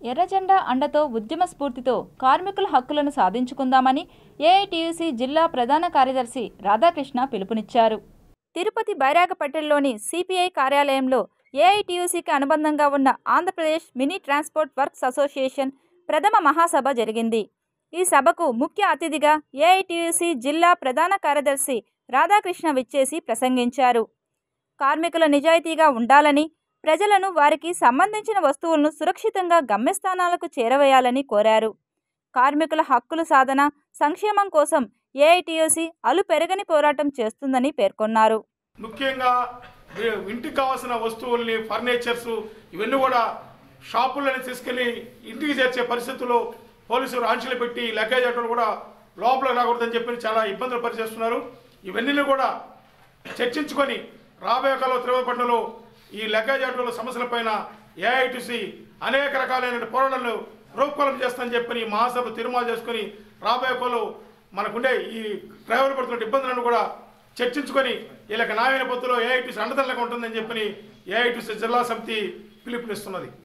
ఎర్రజెండా అండతో ఉద్యమ స్ఫూర్తితో కార్మికుల హక్కులను సాధించుకుందామని ఏఐటియుసి జిల్లా ప్రధాన కార్యదర్శి రాధాకృష్ణ పిలుపునిచ్చారు. తిరుపతి బైరాగపట్టణంలోని సిపిఐ కార్యాలయంలో ఏఐటియుసికి అనుబంధంగా ఉన్న Andhra Pradesh mini transport works association ప్రథమ మహాసభ జరిగింది. ఈ సభకు ముఖ్య అతిథిగా ఏఐటియుసి జిల్లా ప్రధాన కార్యదర్శి రాధాకృష్ణ విచ్చేసి ప్రసంగించారు. కార్మికుల నిజాయితీగా ఉండాలని, ప్రజలను వారికి సంబంధించిన వస్తువులను సురక్షితంగా గమ్యస్థానాలకు చేరవేయాలని కోరారు. కార్మికుల హక్కుల సాధన, సంక్షేమం కోసం ఏఐటియుసి అలుపెరగని పోరాటం చేస్తుందని పేర్కొన్నారు. ముఖ్యంగా ఇంటికి కావాల్సిన వస్తువుల్ని, ఫర్నిచర్స్ ఇవన్నీ కూడా షాపులని తీసుకెళ్లి ఇంటికి చేర్చే పరిస్థితుల్లో పోలీసులు ఆంక్షలు పెట్టి లగేజ్ ఆటోలు కూడా లోపల రాకూడదని చెప్పి చాలా ఇబ్బందులు పరిచేస్తున్నారు. ఇవన్నీ కూడా చర్చించుకొని రాబోయే కాలంలో తిరుపతిలో ఈ లగేజ్ ఆటోల సమస్యలపైన ఏఐటిసి అనేక రకాలైన పోరాటాలను రూపకల్పన చేస్తానని చెప్పి మహాసభ తీర్మానం చేసుకుని రాబోయే కాలంలో మనకుండే ఈ డ్రైవర్లు పడుతున్న ఇబ్బందులను కూడా చర్చించుకొని వీళ్ళకి న్యాయమైన పద్ధతిలో ఏఐటిసి అండదండగా ఉంటుందని చెప్పి ఏఐటిసి జిల్లా సమితి పిలుపునిస్తున్నది.